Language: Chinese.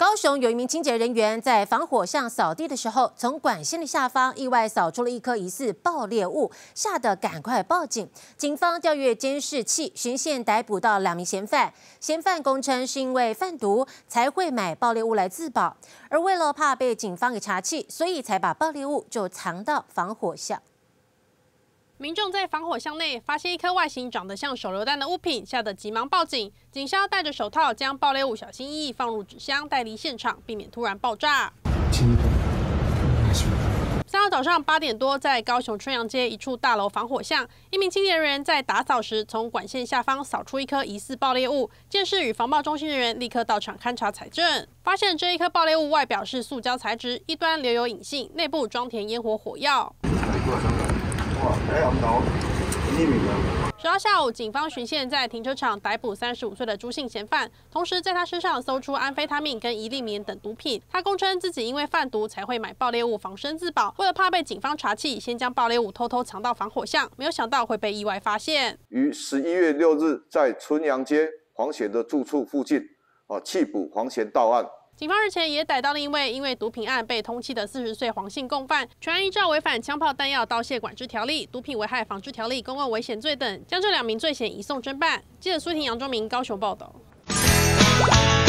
高雄有一名清洁人员在防火巷扫地的时候，从管线的下方意外扫出了一颗疑似爆裂物，吓得赶快报警。警方调阅监视器，循线逮捕到2名嫌犯。嫌犯供称是因为贩毒才会买爆裂物来自保，而为了怕被警方给查缉，所以才把爆裂物就藏到防火巷。 民众在防火巷内发现一颗外形长得像手榴弹的物品，吓得急忙报警。警消戴着手套将爆裂物小心翼翼放入纸箱，带离现场，避免突然爆炸。3号早上8点多，在高雄春阳街一处大楼防火巷，一名清洁人员在打扫时，从管线下方扫出一颗疑似爆裂物。监视与防爆中心人员立刻到场勘查采证，发现这一颗爆裂物外表是塑胶材质，一端留有引信，内部装填烟火火药。 10号下午，警方巡线在停车场逮捕35岁的朱姓嫌犯，同时在他身上搜出安非他命跟一粒棉等毒品。他供称自己因为贩毒才会买爆裂物防身自保，为了怕被警方查缉，先将爆裂物偷偷藏到防火巷，没有想到会被意外发现。 于11月6日在春阳街黄贤的住处附近，缉捕黄贤到案。 警方日前也逮到了因为毒品案被通缉的40岁黄姓共犯，全案依照违反枪炮弹药刀械管制条例、毒品危害防治条例、公共危险罪等，将这2名罪嫌移送侦办。记者苏婷、杨忠明高雄报道。